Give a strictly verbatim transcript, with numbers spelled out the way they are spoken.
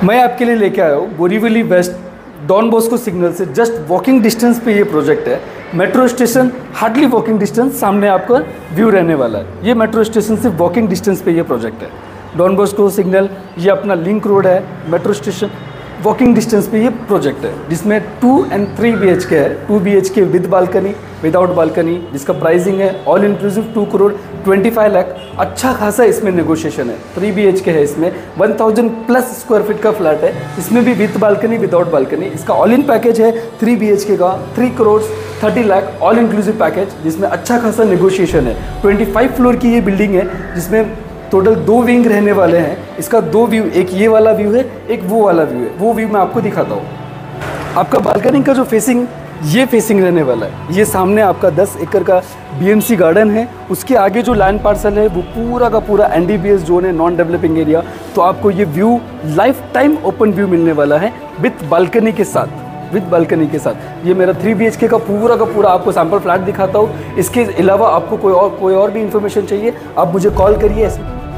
मैं आपके लिए लेके आया हूँ Borivali west Don Bosco signal से जस्ट वॉकिंग डिस्टेंस पे ये प्रोजेक्ट है। Metro station hardly walking distance, सामने आपका व्यू रहने वाला है। ये मेट्रो स्टेशन से वॉकिंग डिस्टेंस पे ये प्रोजेक्ट है। डॉन बॉस्को सिग्नल, ये अपना लिंक रोड है, मेट्रो स्टेशन वॉकिंग डिस्टेंस पे ये प्रोजेक्ट है, जिसमें two and three B H K है। Two B H K with balcony, without balcony, जिसका प्राइसिंग है all inclusive two crore twenty five lakh. अच्छा खासा इसमें नेगोशिएशन है। थ्री बी एच के है, इसमें one thousand plus square feet का फ्लैट है, इसमें भी विद बालकनी विदाउट बालकनी। इसका ऑल इन पैकेज है थ्री बी एच के का three crore thirty lakh all inclusive package, जिसमें अच्छा खासा नेगोशिएशन है। ट्वेंटी फाइव फ्लोर की ये बिल्डिंग है, जिसमें टोटल दो विंग रहने वाले हैं। इसका दो व्यू, एक ये वाला व्यू है, एक वो वाला व्यू है। वो व्यू मैं आपको दिखाता हूँ। आपका बालकनी का जो फेसिंग, ये फेसिंग रहने वाला है। ये सामने आपका दस एकड़ का बी एम सी गार्डन है। उसके आगे जो लैंड पार्सल है वो पूरा का पूरा N D B S zone है, नॉन डेवलपिंग एरिया। तो आपको ये view life time open view मिलने वाला है विथ बालकनी के साथ, विद बालकनी के साथ। ये मेरा थ्री बी एच के का पूरा का पूरा आपको सैम्पल फ्लैट दिखाता हूँ। इसके अलावा आपको कोई और कोई और भी इन्फॉर्मेशन चाहिए, आप मुझे कॉल करिए।